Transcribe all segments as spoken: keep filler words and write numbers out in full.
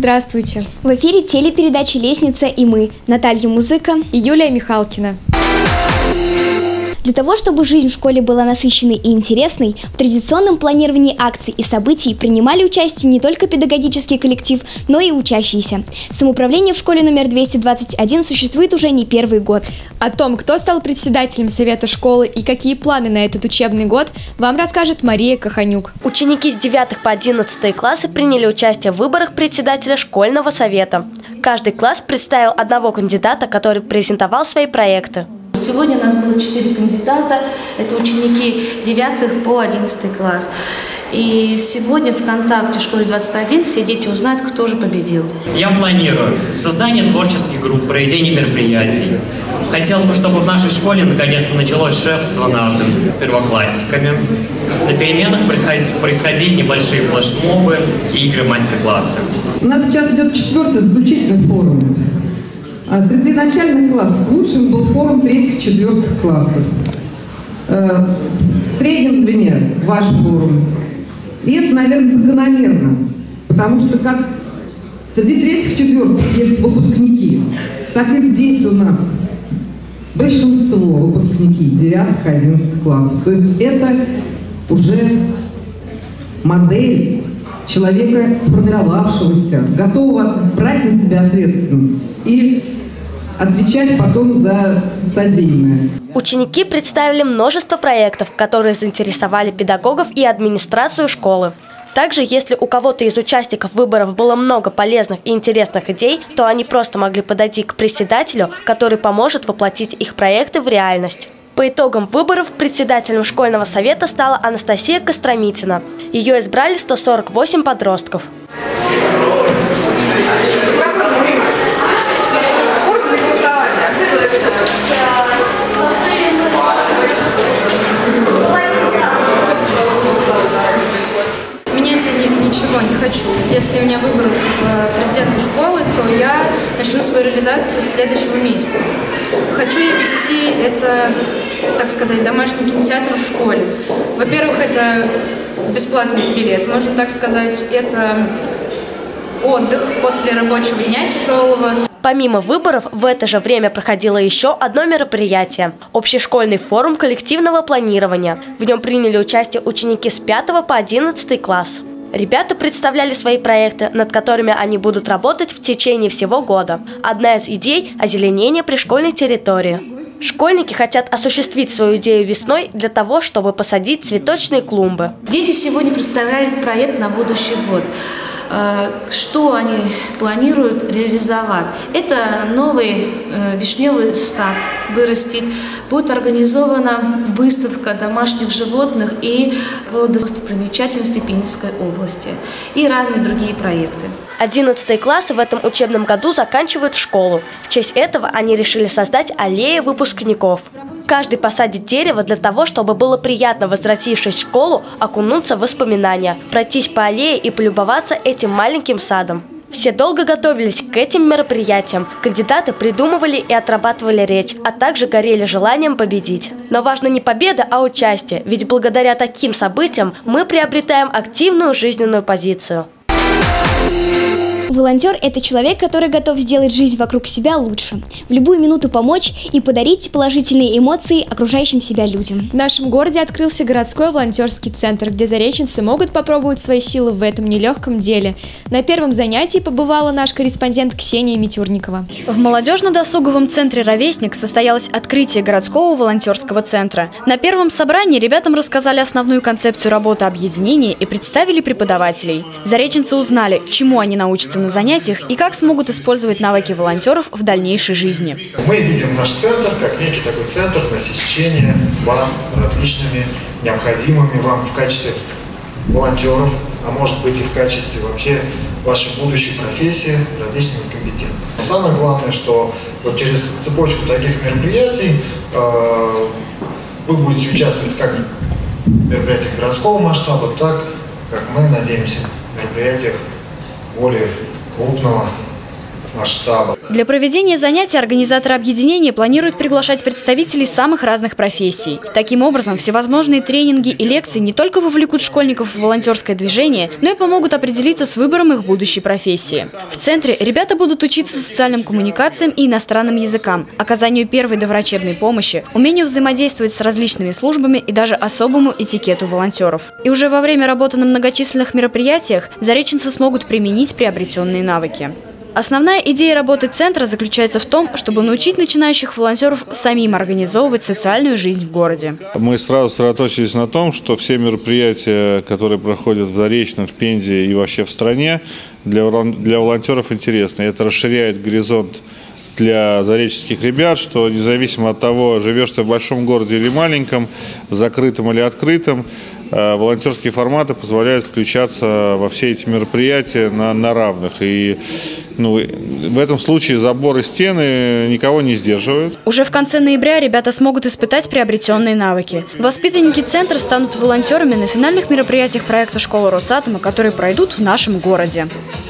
Здравствуйте. В эфире телепередачи «Лестница» и мы, Наталья Музыка и Юлия Михалкина. Для того, чтобы жизнь в школе была насыщенной и интересной, в традиционном планировании акций и событий принимали участие не только педагогический коллектив, но и учащиеся. Самоуправление в школе номер двести двадцать один существует уже не первый год. О том, кто стал председателем совета школы и какие планы на этот учебный год, вам расскажет Мария Каханюк. Ученики с девятых по одиннадцатый классы приняли участие в выборах председателя школьного совета. Каждый класс представил одного кандидата, который презентовал свои проекты. Сегодня у нас было четыре кандидата, это ученики девятых по одиннадцатый класс. И сегодня в ВКонтакте в школе двадцать один все дети узнают, кто же победил. Я планирую создание творческих групп, проведение мероприятий. Хотелось бы, чтобы в нашей школе наконец-то началось шефство над первоклассниками. На переменах происходили небольшие флешмобы, игры, мастер-классы. У нас сейчас идет четвертый заключительный форум. А среди начальных классов лучшим был форум третьих-четвертых классов. В среднем звене ваш форум. И это, наверное, закономерно. Потому что как среди третьих-четвертых есть выпускники, так и здесь у нас большинство выпускники девятых-одиннадцатых классов. То есть это уже модель человека, сформировавшегося, готового брать на себя ответственность и отвечать потом за содеянное. Ученики представили множество проектов, которые заинтересовали педагогов и администрацию школы. Также, если у кого-то из участников выборов было много полезных и интересных идей, то они просто могли подойти к председателю, который поможет воплотить их проекты в реальность. По итогам выборов председателем школьного совета стала Анастасия Костромитина. Ее избрали сто сорок восемь подростков. Менять я не, ничего не хочу. Если меня выберут в президенты школы, то я начну свою реализацию с следующего месяца. Хочу я вести это, так сказать, домашний кинотеатр в школе. Во-первых, это бесплатный билет, можно так сказать. Это отдых после рабочего дня тяжелого. Помимо выборов, в это же время проходило еще одно мероприятие – общешкольный форум коллективного планирования. В нем приняли участие ученики с пятого по одиннадцатый класс. Ребята представляли свои проекты, над которыми они будут работать в течение всего года. Одна из идей – озеленение пришкольной территории. Школьники хотят осуществить свою идею весной для того, чтобы посадить цветочные клумбы. Дети сегодня представляли проект на будущий год. Что они планируют реализовать? Это новый вишневый сад вырастет, будет организована выставка домашних животных и достопримечательностей Пензенской области и разные другие проекты. одиннадцатые классы в этом учебном году заканчивают школу. В честь этого они решили создать аллею выпускников. Каждый посадит дерево для того, чтобы было приятно, возвратившись в школу, окунуться в воспоминания, пройтись по аллее и полюбоваться этим маленьким садом. Все долго готовились к этим мероприятиям. Кандидаты придумывали и отрабатывали речь, а также горели желанием победить. Но важна не победа, а участие, ведь благодаря таким событиям мы приобретаем активную жизненную позицию. Волонтер – это человек, который готов сделать жизнь вокруг себя лучше, в любую минуту помочь и подарить положительные эмоции окружающим себя людям. В нашем городе открылся городской волонтерский центр, где зареченцы могут попробовать свои силы в этом нелегком деле. На первом занятии побывала наш корреспондент Ксения Митюрникова. В молодежно-досуговом центре «Ровесник» состоялось открытие городского волонтерского центра. На первом собрании ребятам рассказали основную концепцию работы объединения и представили преподавателей. Зареченцы узнали, чему они научатся на занятиях и как смогут использовать навыки волонтеров в дальнейшей жизни. Мы видим наш центр как некий такой центр насыщения вас различными необходимыми вам в качестве волонтеров, а может быть и в качестве вообще вашей будущей профессии различными компетенциями. Но самое главное, что вот через цепочку таких мероприятий э, вы будете участвовать как в мероприятиях городского масштаба, так как мы надеемся в мероприятиях более крупного масштаба. Для проведения занятий организаторы объединения планируют приглашать представителей самых разных профессий. Таким образом, всевозможные тренинги и лекции не только вовлекут школьников в волонтерское движение, но и помогут определиться с выбором их будущей профессии. В центре ребята будут учиться социальным коммуникациям и иностранным языкам, оказанию первой доврачебной помощи, умению взаимодействовать с различными службами и даже особому этикету волонтеров. И уже во время работы на многочисленных мероприятиях зареченцы смогут применить приобретенные навыки. Основная идея работы центра заключается в том, чтобы научить начинающих волонтеров самим организовывать социальную жизнь в городе. Мы сразу сосредоточились на том, что все мероприятия, которые проходят в Заречном, в Пензе и вообще в стране, для, для волонтеров интересны. Это расширяет горизонт для зареченских ребят, что независимо от того, живешь ты в большом городе или маленьком, закрытом или открытом, волонтерские форматы позволяют включаться во все эти мероприятия на, на равных. И ну, в этом случае заборы и стены никого не сдерживают. Уже в конце ноября ребята смогут испытать приобретенные навыки. Воспитанники центра станут волонтерами на финальных мероприятиях проекта «Школа Росатома», которые пройдут в нашем городе.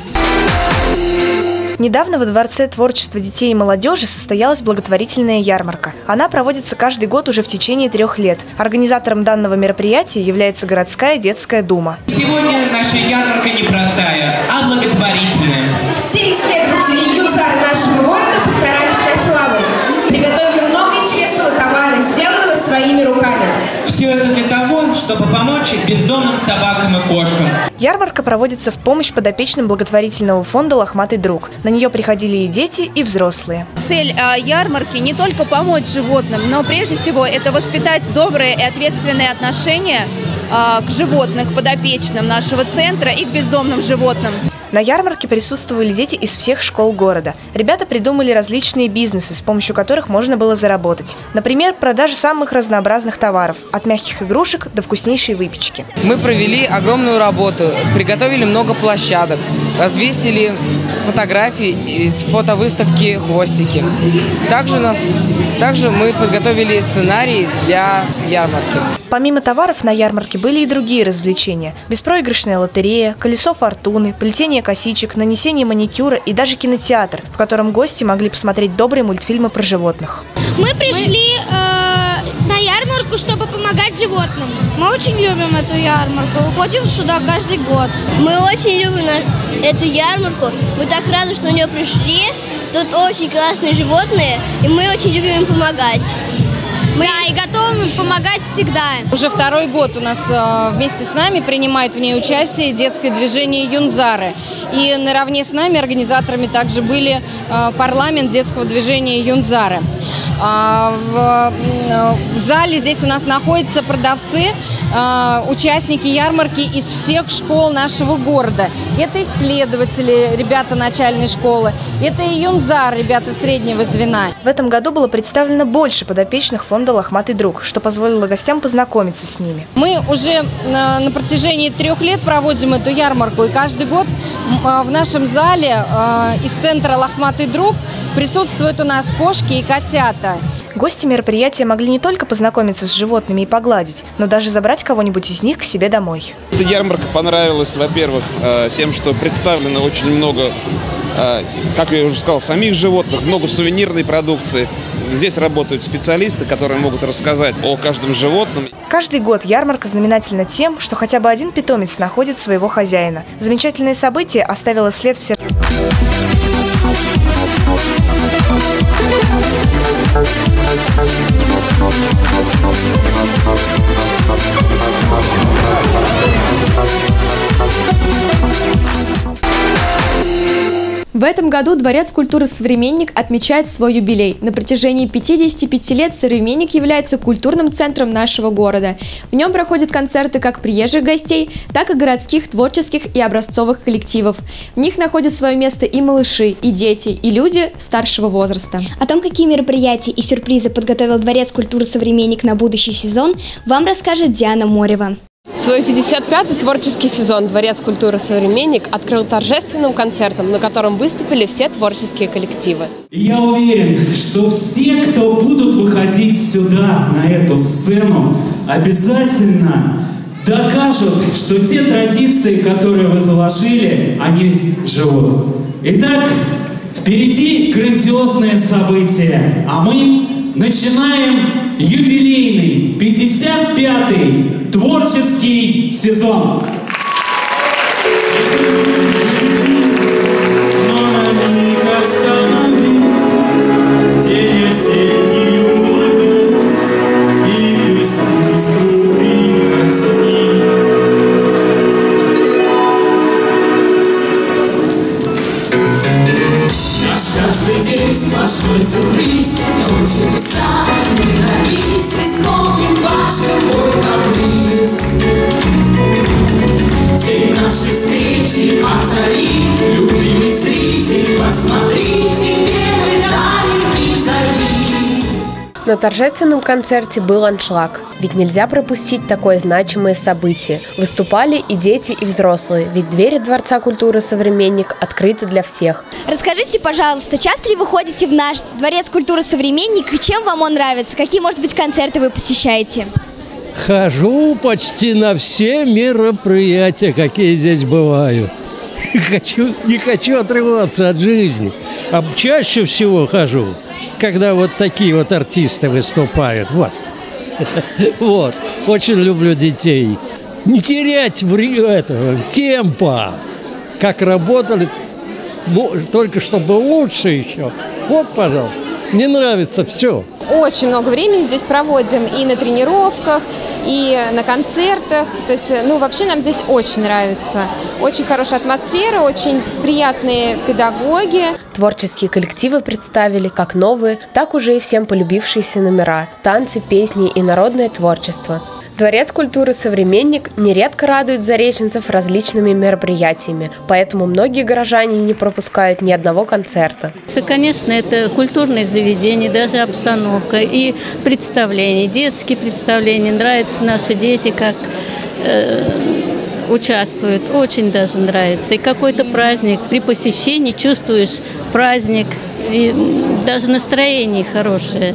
Недавно во Дворце творчества детей и молодежи состоялась благотворительная ярмарка. Она проводится каждый год уже в течение трех лет. Организатором данного мероприятия является городская детская дума. Сегодня наша ярмарка не простая, а благотворительная. Все исследователи и юзары нашего города постарались стать славой. Приготовили много интересного товара, сделанного своими руками. Все это для того, чтобы помочь бездомным собакам и кошкам. Ярмарка проводится в помощь подопечным благотворительного фонда «Лохматый друг». На нее приходили и дети, и взрослые. Цель э, ярмарки не только помочь животным, но прежде всего это воспитать добрые и ответственные отношения э, к животным, к подопечным нашего центра и к бездомным животным. На ярмарке присутствовали дети из всех школ города. Ребята придумали различные бизнесы, с помощью которых можно было заработать. Например, продажа самых разнообразных товаров, от мягких игрушек до вкуснейшей выпечки. Мы провели огромную работу, приготовили много площадок, развесили фотографии из фотовыставки «Хвостики». Также, нас, также мы подготовили сценарий для ярмарки. Помимо товаров на ярмарке были и другие развлечения. Беспроигрышная лотерея, колесо фортуны, плетение косичек, нанесение маникюра и даже кинотеатр, в котором гости могли посмотреть добрые мультфильмы про животных. Мы пришли э, на ярмарку, чтобы помогать животным. Мы очень любим эту ярмарку, ходим сюда каждый год. Мы очень любим эту ярмарку, мы так рады, что на нее пришли. Тут очень классные животные, и мы очень любим им помогать. Мы да, и готовы помогать всегда. Уже второй год у нас э, вместе с нами принимает в ней участие детское движение «Юнзары». И наравне с нами организаторами также были э, парламент детского движения «Юнзары». А, в, в зале здесь у нас находятся продавцы, э, участники ярмарки из всех школ нашего города. Это исследователи, ребята начальной школы, это и юнзары, ребята среднего звена. В этом году было представлено больше подопечных фонда «Лохматый друг», что позволило гостям познакомиться с ними. Мы уже на, на протяжении трех лет проводим эту ярмарку, и каждый год в нашем зале э, из центра «Лохматый друг» присутствуют у нас кошки и котята. Гости мероприятия могли не только познакомиться с животными и погладить, но даже забрать кого-нибудь из них к себе домой. Эта ярмарка понравилась, во-первых, тем, что представлено очень много, как я уже сказал, самих животных, много сувенирной продукции. Здесь работают специалисты, которые могут рассказать о каждом животном. Каждый год ярмарка знаменательна тем, что хотя бы один питомец находит своего хозяина. Замечательное событие оставило след в сердце. В этом году Дворец культуры «Современник» отмечает свой юбилей. На протяжении пятидесяти пяти лет «Современник» является культурным центром нашего города. В нем проходят концерты как приезжих гостей, так и городских творческих и образцовых коллективов. В них находят свое место и малыши, и дети, и люди старшего возраста. О том, какие мероприятия и сюрпризы подготовил Дворец культуры «Современник» на будущий сезон, вам расскажет Диана Морева. Свой пятьдесят пятый творческий сезон Дворец культуры «Современник» открыл торжественным концертом, на котором выступили все творческие коллективы. Я уверен, что все, кто будут выходить сюда, на эту сцену, обязательно докажут, что те традиции, которые вы заложили, они живут. Итак, Впереди грандиозное событие, а мы начинаем юбилейный пятьдесят пятый творческий сезон. Каждый день сплошной сюрприз, но чудеса мы на месте смотрим ваш любой каприз. День нашей встречи от зари, любимый зритель, посмотрите, белый дарим визави. На торжественном концерте был аншлаг, ведь нельзя пропустить такое значимое событие. Выступали и дети, и взрослые, ведь двери Дворца культуры «Современник» открыты для всех. Расскажите, пожалуйста, часто ли вы ходите в наш Дворец культуры «Современник» и чем вам он нравится? Какие, может быть, концерты вы посещаете? Хожу почти на все мероприятия, какие здесь бывают. Хочу, не хочу отрываться от жизни, а чаще всего хожу, когда вот такие вот артисты выступают. Вот. Вот. Очень люблю детей. Не терять этого темпа, как работали, только чтобы лучше еще. Вот, пожалуйста. Мне нравится все. Очень много времени здесь проводим и на тренировках, и на концертах. То есть, ну, вообще нам здесь очень нравится. Очень хорошая атмосфера, очень приятные педагоги. Творческие коллективы представили как новые, так уже и всем полюбившиеся номера, танцы, песни и народное творчество. Дворец культуры «Современник» нередко радует зареченцев различными мероприятиями, поэтому многие горожане не пропускают ни одного концерта. Конечно, это культурное заведение, даже обстановка и представления, детские представления. Нравятся наши дети, как э, участвуют, очень даже нравится. И какой-то праздник, при посещении чувствуешь праздник, и даже настроение хорошее.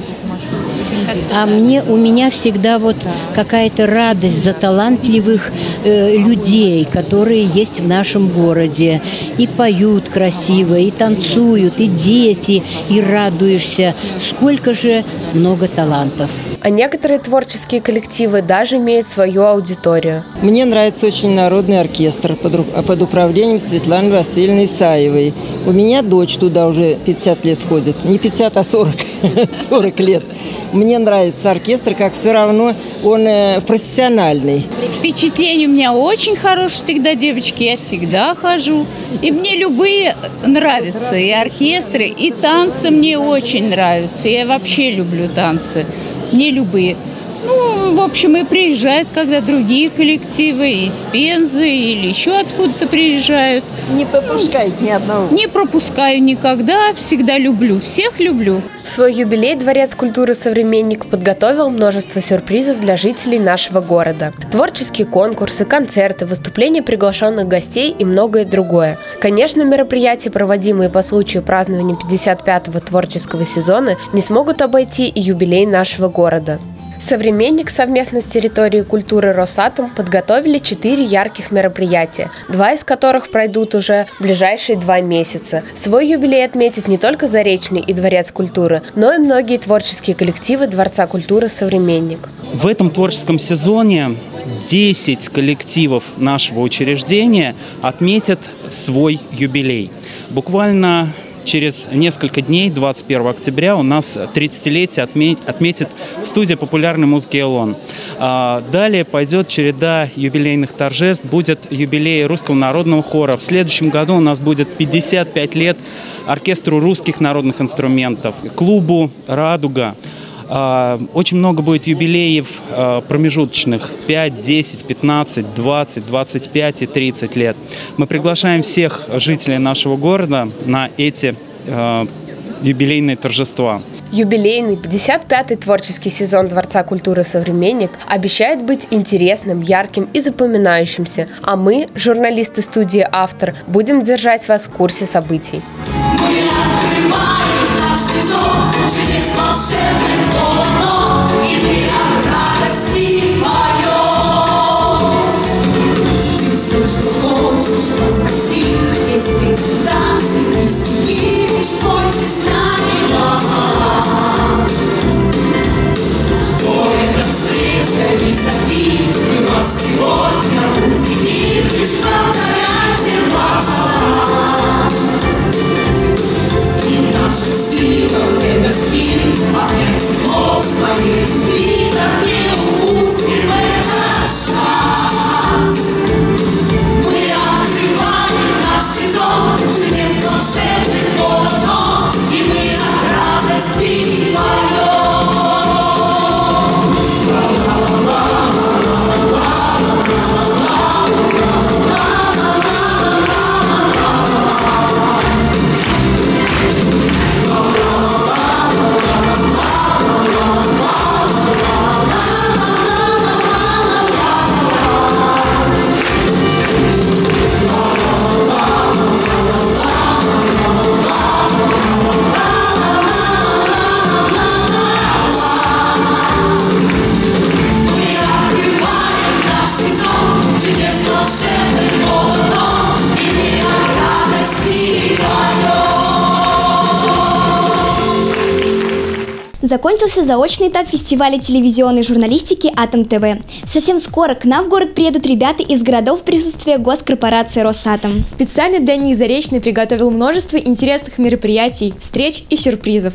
А мне, у меня всегда вот какая-то радость за талантливых э, людей, которые есть в нашем городе. И поют красиво, и танцуют, и дети, и радуешься. Сколько же много талантов. А некоторые творческие коллективы даже имеют свою аудиторию. Мне нравится очень народный оркестр под, под управлением Светланы Васильевны Исаевой. У меня дочь туда уже пятьдесят лет ходит. Не пятьдесят, а сорок, сорок лет. Мне нравится оркестр, как все равно он э, профессиональный. Впечатление у меня очень хорошее всегда, девочки, я всегда хожу. И мне любые нравятся, и оркестры, и танцы мне очень нравятся. Я вообще люблю танцы, мне любые. Ну, в общем, и приезжают, когда другие коллективы, из Пензы или еще откуда-то приезжают. Не пропускают ни одного? Не пропускаю никогда, всегда люблю, всех люблю. В свой юбилей Дворец культуры «Современник» подготовил множество сюрпризов для жителей нашего города. Творческие конкурсы, концерты, выступления приглашенных гостей и многое другое. Конечно, мероприятия, проводимые по случаю празднования пятьдесят пятого творческого сезона, не смогут обойти и юбилей нашего города. «Современник» совместно с территорией культуры «Росатом» подготовили четыре ярких мероприятия, два из которых пройдут уже в ближайшие два месяца. Свой юбилей отметит не только Заречный и Дворец культуры, но и многие творческие коллективы Дворца культуры «Современник». В этом творческом сезоне десять коллективов нашего учреждения отметят свой юбилей. Буквально через несколько дней, двадцать первого октября, у нас тридцатилетие отметит студия популярной музыки «Элон». Далее пойдет череда юбилейных торжеств, будет юбилей Русского народного хора. В следующем году у нас будет пятьдесят пять лет оркестру русских народных инструментов, клубу «Радуга». Очень много будет юбилеев промежуточных – пять, десять, пятнадцать, двадцать, двадцать пять и тридцать лет. Мы приглашаем всех жителей нашего города на эти юбилейные торжества. Юбилейный пятьдесят пятый творческий сезон Дворца культуры «Современник» обещает быть интересным, ярким и запоминающимся. А мы, журналисты студии «Автор», будем держать вас в курсе событий. Наш сезон чудес волшебных полно, и мы от радости поем. Ты все, что хочешь, попроси, есть песни, танцы и стихи. закончился заочный этап фестиваля телевизионной журналистики «Атом ТВ». Совсем скоро к нам в город приедут ребята из городов присутствия госкорпорации «Росатом». Специально для них Заречный приготовил множество интересных мероприятий, встреч и сюрпризов.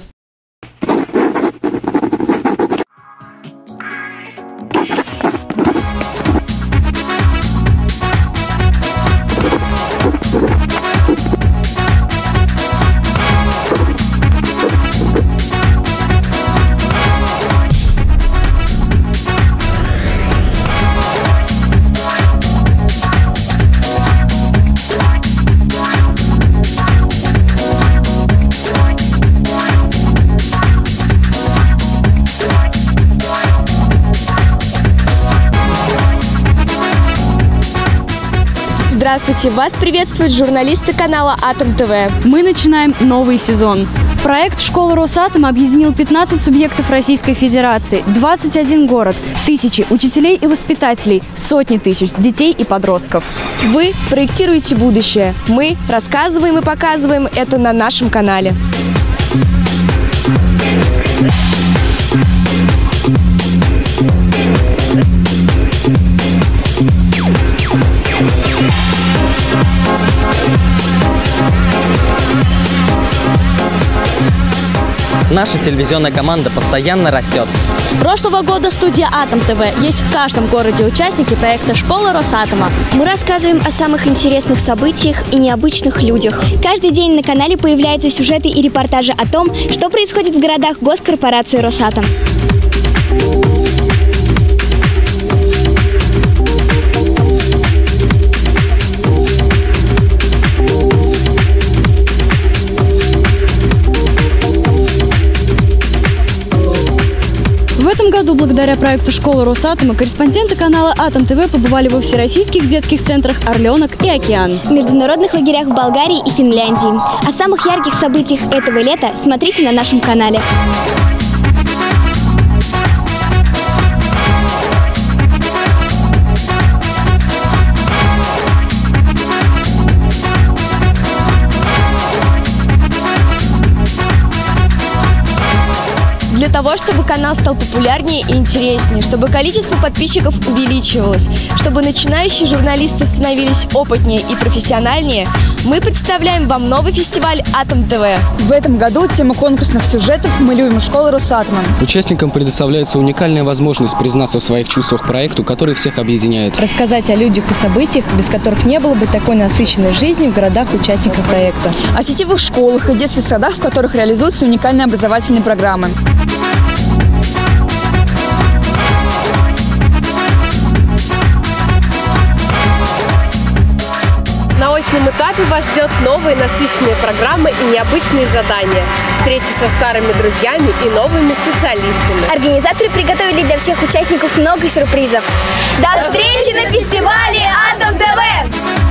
Здравствуйте! Вас приветствуют журналисты канала «Атом ТВ». Мы начинаем новый сезон. Проект «Школа Росатом» объединил пятнадцать субъектов Российской Федерации, двадцать один город, тысячи учителей и воспитателей, сотни тысяч детей и подростков. Вы проектируете будущее. Мы рассказываем и показываем это на нашем канале. Наша телевизионная команда постоянно растет. С прошлого года студия «Атом ТВ» есть в каждом городе участники проекта «Школа Росатома». Мы рассказываем о самых интересных событиях и необычных людях. Каждый день на канале появляются сюжеты и репортажи о том, что происходит в городах госкорпорации «Росатом». В этом году, благодаря проекту «Школа Росатома», корреспонденты канала «Атом ТВ» побывали во всероссийских детских центрах «Орленок» и «Океан», в международных лагерях в Болгарии и Финляндии. О самых ярких событиях этого лета смотрите на нашем канале. Для того, чтобы канал стал популярнее и интереснее, чтобы количество подписчиков увеличивалось, чтобы начинающие журналисты становились опытнее и профессиональнее, мы представляем вам новый фестиваль «Атом ТВ». В этом году тема конкурсных сюжетов «Мы любим школу Росатома». Участникам предоставляется уникальная возможность признаться в своих чувствах проекту, который всех объединяет. Рассказать о людях и событиях, без которых не было бы такой насыщенной жизни в городах участников проекта. О сетевых школах и детских садах, в которых реализуются уникальные образовательные программы. На очном этапе вас ждет новые насыщенные программы и необычные задания, встречи со старыми друзьями и новыми специалистами. Организаторы приготовили для всех участников много сюрпризов. До встречи на фестивале «Атом ТВ».